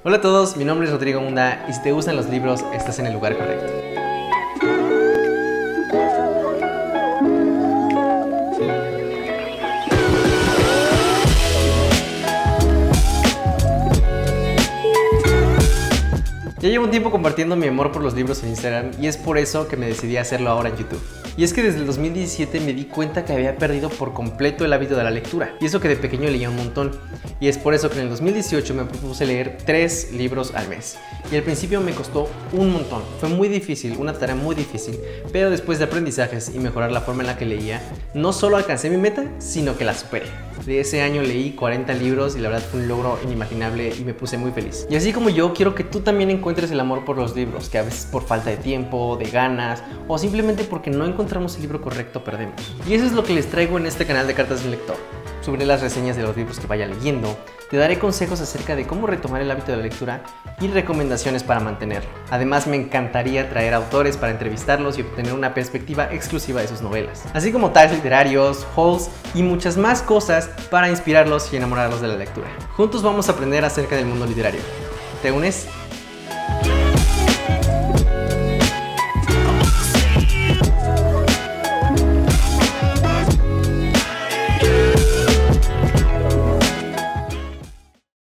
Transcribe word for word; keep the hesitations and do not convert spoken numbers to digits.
Hola a todos, mi nombre es Rodrigo Munda y si te gustan los libros, estás en el lugar correcto. Ya llevo un tiempo compartiendo mi amor por los libros en Instagram y es por eso que me decidí a hacerlo ahora en YouTube. Y es que desde el dos mil diecisiete me di cuenta que había perdido por completo el hábito de la lectura, y eso que de pequeño leía un montón. Y es por eso que en el dos mil dieciocho me propuse leer tres libros al mes. Y al principio me costó un montón, fue muy difícil, una tarea muy difícil, pero después de aprendizajes y mejorar la forma en la que leía, no solo alcancé mi meta, sino que la superé. De ese año leí cuarenta libros y la verdad fue un logro inimaginable y me puse muy feliz. Y así como yo, quiero que tú también encuentres el amor por los libros, que a veces por falta de tiempo, de ganas o simplemente porque no encontramos el libro correcto perdemos. Y eso es lo que les traigo en este canal de Cartas de un Lector. Subiré las reseñas de los libros que vaya leyendo, te daré consejos acerca de cómo retomar el hábito de la lectura y recomendaciones para mantenerlo. Además, me encantaría traer autores para entrevistarlos y obtener una perspectiva exclusiva de sus novelas, así como tags literarios, hauls y muchas más cosas para inspirarlos y enamorarlos de la lectura. Juntos vamos a aprender acerca del mundo literario. ¿Te unes?